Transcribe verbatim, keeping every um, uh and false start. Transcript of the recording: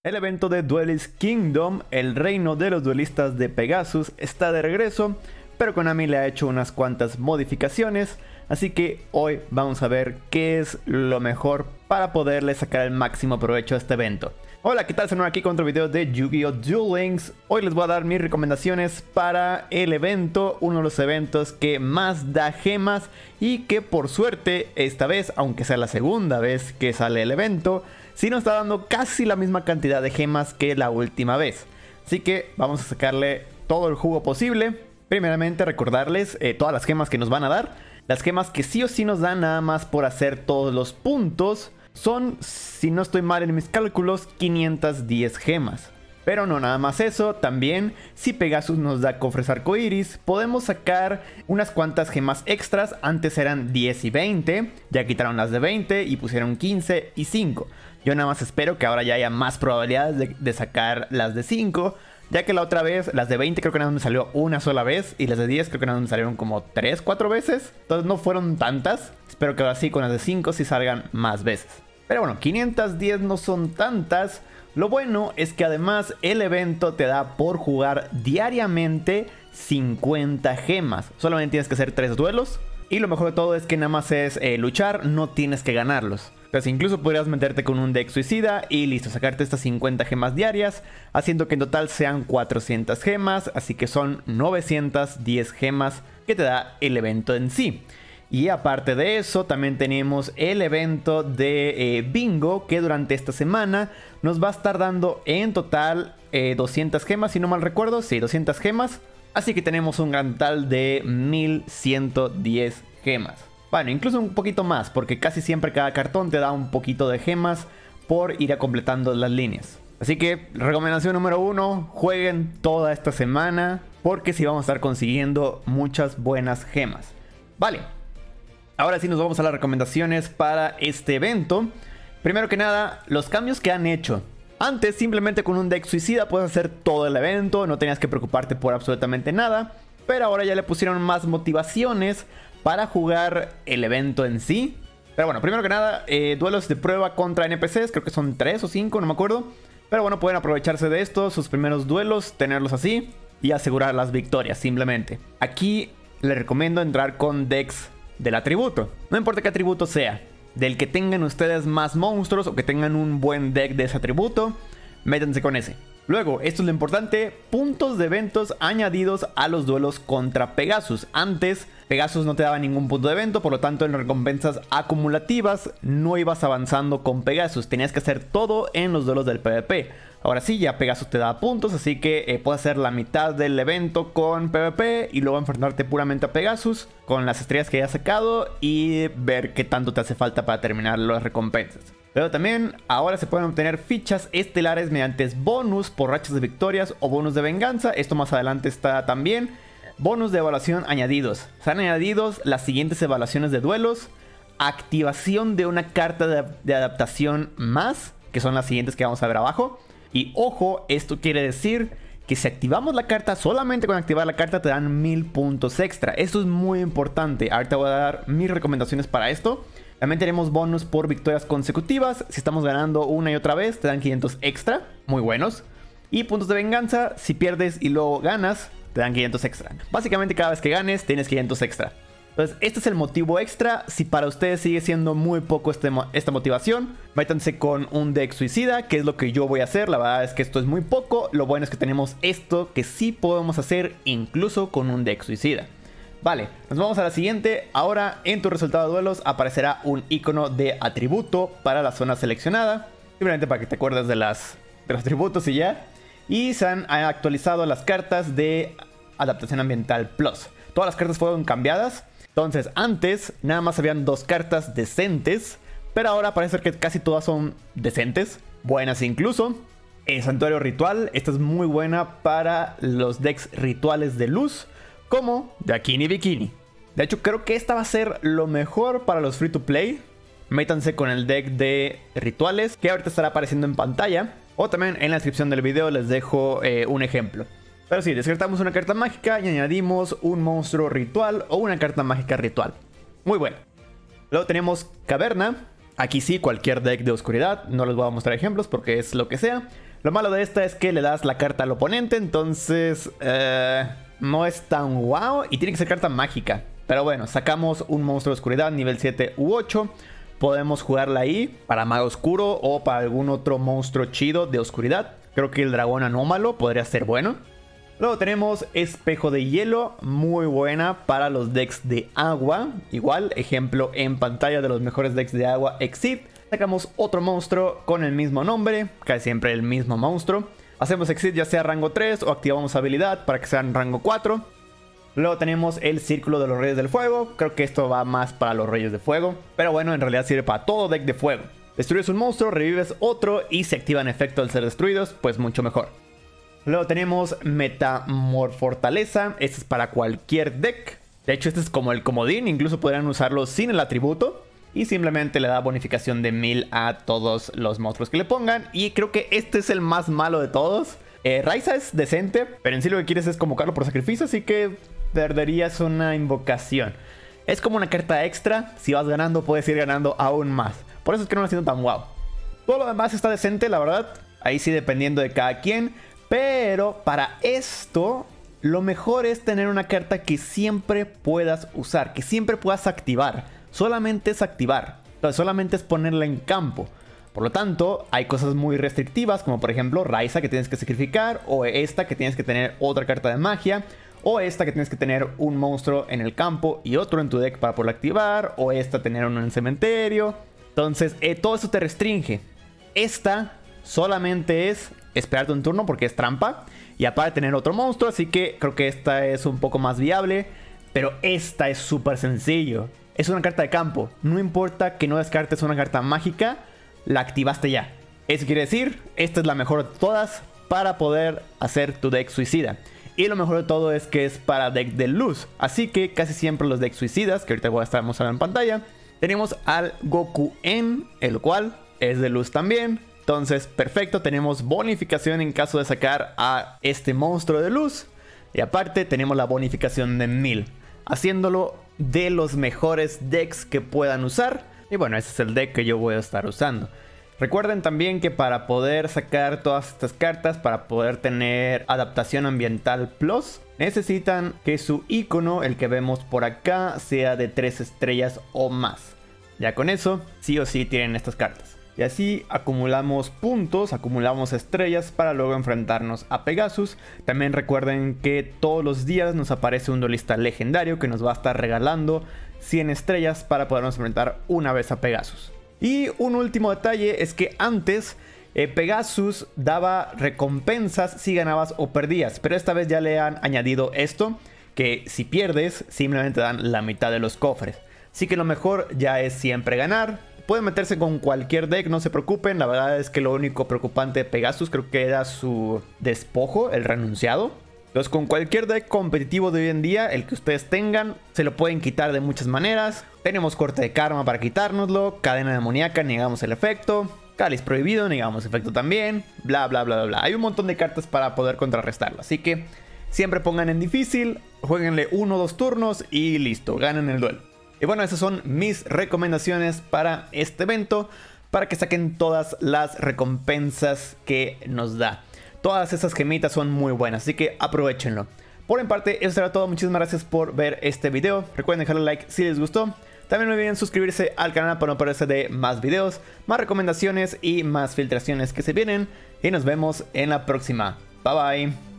El evento de Duelist Kingdom, el reino de los duelistas de Pegasus, está de regreso, pero Konami le ha hecho unas cuantas modificaciones, así que hoy vamos a ver qué es lo mejor para poderle sacar el máximo provecho a este evento. Hola, ¿qué tal? Soy aquí con otro video de Yu-Gi-Oh! Duel Links. Hoy les voy a dar mis recomendaciones para el evento, uno de los eventos que más da gemas y que por suerte esta vez, aunque sea la segunda vez que sale el evento, sí nos está dando casi la misma cantidad de gemas que la última vez. Así que vamos a sacarle todo el jugo posible. Primeramente recordarles eh, todas las gemas que nos van a dar. Las gemas que sí o sí nos dan nada más por hacer todos los puntos son, si no estoy mal en mis cálculos, quinientas diez gemas. Pero no nada más eso, también si Pegasus nos da cofres arcoiris, podemos sacar unas cuantas gemas extras. Antes eran diez y veinte, ya quitaron las de veinte y pusieron quince y cinco. Yo nada más espero que ahora ya haya más probabilidades de, de sacar las de cinco, ya que la otra vez las de veinte creo que nada más me salió una sola vez y las de diez creo que nada más me salieron como tres, cuatro veces. Entonces no fueron tantas. Espero que ahora sí con las de cinco sí salgan más veces. Pero bueno, quinientas diez no son tantas. Lo bueno es que además el evento te da por jugar diariamente cincuenta gemas. Solamente tienes que hacer tres duelos. Y lo mejor de todo es que nada más es eh, luchar, no tienes que ganarlos. Entonces incluso podrías meterte con un deck suicida y listo, sacarte estas cincuenta gemas diarias, haciendo que en total sean cuatrocientas gemas, así que son novecientas diez gemas que te da el evento en sí. Y aparte de eso, también tenemos el evento de eh, bingo, que durante esta semana nos va a estar dando en total eh, doscientas gemas, si no mal recuerdo, sí, doscientas gemas. Así que tenemos un gran total de mil ciento diez gemas. Bueno, incluso un poquito más, porque casi siempre cada cartón te da un poquito de gemas por ir a completando las líneas. Así que, recomendación número uno, jueguen toda esta semana, porque sí vamos a estar consiguiendo muchas buenas gemas. Vale, ahora sí nos vamos a las recomendaciones para este evento. Primero que nada, los cambios que han hecho. Antes, simplemente con un deck suicida puedes hacer todo el evento, no tenías que preocuparte por absolutamente nada. Pero ahora ya le pusieron más motivaciones para jugar el evento en sí. Pero bueno, primero que nada, eh, duelos de prueba contra N P Cs, creo que son tres o cinco, no me acuerdo. Pero bueno, pueden aprovecharse de esto, sus primeros duelos, tenerlos así y asegurar las victorias simplemente. Aquí les recomiendo entrar con decks del atributo. No importa qué atributo sea, del que tengan ustedes más monstruos o que tengan un buen deck de ese atributo, métanse con ese. Luego, esto es lo importante, puntos de eventos añadidos a los duelos contra Pegasus. Antes, Pegasus no te daba ningún punto de evento, por lo tanto en recompensas acumulativas no ibas avanzando con Pegasus. Tenías que hacer todo en los duelos del PvP. Ahora sí, ya Pegasus te da puntos, así que eh, puedes hacer la mitad del evento con PvP y luego enfrentarte puramente a Pegasus con las estrellas que hayas sacado y ver qué tanto te hace falta para terminar las recompensas. Pero también ahora se pueden obtener fichas estelares mediante bonus por rachas de victorias o bonus de venganza. Esto más adelante está también. Bonus de evaluación añadidos. Se han añadido las siguientes evaluaciones de duelos. Activación de una carta de, de adaptación más, que son las siguientes que vamos a ver abajo. Y ojo, esto quiere decir que si activamos la carta, solamente con activar la carta te dan mil puntos extra. Esto es muy importante. Ahorita voy a dar mis recomendaciones para esto. También tenemos bonus por victorias consecutivas. Si estamos ganando una y otra vez, te dan quinientos extra. Muy buenos. Y puntos de venganza. Si pierdes y luego ganas, te dan quinientos extra. Básicamente cada vez que ganes, tienes quinientos extra. Entonces, este es el motivo extra. Si para ustedes sigue siendo muy poco este, esta motivación, métanse con un deck suicida, que es lo que yo voy a hacer. La verdad es que esto es muy poco. Lo bueno es que tenemos esto que sí podemos hacer incluso con un deck suicida. Vale, nos vamos a la siguiente. Ahora en tu resultado de duelos aparecerá un icono de atributo para la zona seleccionada. Simplemente para que te acuerdes de, las, de los atributos y ya. Y se han actualizado las cartas de adaptación ambiental plus. Todas las cartas fueron cambiadas. Entonces antes nada más habían dos cartas decentes, pero ahora parece que casi todas son decentes, buenas incluso. El santuario ritual, esta es muy buena para los decks rituales de luz, como Dakini Bikini. De hecho, creo que esta va a ser lo mejor para los free to play. Métanse con el deck de rituales, que ahorita estará apareciendo en pantalla. O también en la descripción del video les dejo eh, un ejemplo. Pero sí, descartamos una carta mágica y añadimos un monstruo ritual o una carta mágica ritual. Muy bueno. Luego tenemos Caverna. Aquí sí, cualquier deck de oscuridad. No les voy a mostrar ejemplos porque es lo que sea. Lo malo de esta es que le das la carta al oponente, entonces eh, no es tan wow y tiene que ser carta mágica. Pero bueno, sacamos un monstruo de oscuridad nivel siete u ocho. Podemos jugarla ahí para mago oscuro o para algún otro monstruo chido de oscuridad. Creo que el dragón anómalo podría ser bueno. Luego tenemos espejo de hielo, muy buena para los decks de agua. Igual, ejemplo en pantalla de los mejores decks de agua, Exceed. Sacamos otro monstruo con el mismo nombre, casi siempre el mismo monstruo. Hacemos Exceed ya sea rango tres o activamos habilidad para que sea en rango cuatro. Luego tenemos el Círculo de los Reyes del Fuego. Creo que esto va más para los Reyes de Fuego, pero bueno, en realidad sirve para todo deck de fuego. Destruyes un monstruo, revives otro y se activan efecto al ser destruidos, pues mucho mejor. Luego tenemos Metamorfortaleza. Este es para cualquier deck. De hecho, este es como el comodín. Incluso podrían usarlo sin el atributo. Y simplemente le da bonificación de mil a todos los monstruos que le pongan. Y creo que este es el más malo de todos. Eh, Raiza es decente, pero en sí lo que quieres es convocarlo por sacrificio. Así que perderías una invocación. Es como una carta extra. Si vas ganando, puedes ir ganando aún más. Por eso es que no lo siento tan guau. Todo lo demás está decente, la verdad. Ahí sí dependiendo de cada quien. Pero para esto, lo mejor es tener una carta que siempre puedas usar, que siempre puedas activar. Solamente es activar, entonces solamente es ponerla en campo. Por lo tanto, hay cosas muy restrictivas, como por ejemplo Raiza que tienes que sacrificar, o esta que tienes que tener otra carta de magia, o esta que tienes que tener un monstruo en el campo y otro en tu deck para poderlo activar, o esta tener uno en el cementerio. Entonces, eh, todo eso te restringe. Esta solamente es esperarte un turno porque es trampa. Y aparte tener otro monstruo. Así que creo que esta es un poco más viable. Pero esta es súper sencillo. Es una carta de campo. No importa que no descartes una carta mágica. La activaste ya. Eso quiere decir, esta es la mejor de todas para poder hacer tu deck suicida. Y lo mejor de todo es que es para deck de luz. Así que casi siempre los decks suicidas, que ahorita voy a estar mostrando en pantalla, tenemos al Goku En, el cual es de luz también. Entonces, perfecto, tenemos bonificación en caso de sacar a este monstruo de luz. Y aparte tenemos la bonificación de mil, haciéndolo de los mejores decks que puedan usar. Y bueno, ese es el deck que yo voy a estar usando. Recuerden también que para poder sacar todas estas cartas, para poder tener adaptación ambiental plus, necesitan que su icono, el que vemos por acá, sea de tres estrellas o más. Ya con eso, sí o sí tienen estas cartas. Y así acumulamos puntos, acumulamos estrellas para luego enfrentarnos a Pegasus. También recuerden que todos los días nos aparece un duelista legendario que nos va a estar regalando cien estrellas para podernos enfrentar una vez a Pegasus. Y un último detalle es que antes eh, Pegasus daba recompensas si ganabas o perdías. Pero esta vez ya le han añadido esto, que si pierdes simplemente dan la mitad de los cofres. Así que lo mejor ya es siempre ganar. Pueden meterse con cualquier deck, no se preocupen. La verdad es que lo único preocupante de Pegasus creo que era su despojo, el renunciado. Entonces con cualquier deck competitivo de hoy en día, el que ustedes tengan, se lo pueden quitar de muchas maneras. Tenemos corte de karma para quitárnoslo, cadena demoníaca, negamos el efecto, cáliz prohibido, negamos efecto también, bla bla bla bla bla. Hay un montón de cartas para poder contrarrestarlo, así que siempre pongan en difícil, jueguenle uno o dos turnos y listo, ganen el duelo. Y bueno, esas son mis recomendaciones para este evento, para que saquen todas las recompensas que nos da. Todas esas gemitas son muy buenas, así que aprovechenlo. Por mi parte, eso será todo. Muchísimas gracias por ver este video. Recuerden dejarle like si les gustó. También no olviden suscribirse al canal para no perderse de más videos, más recomendaciones y más filtraciones que se vienen. Y nos vemos en la próxima. Bye bye.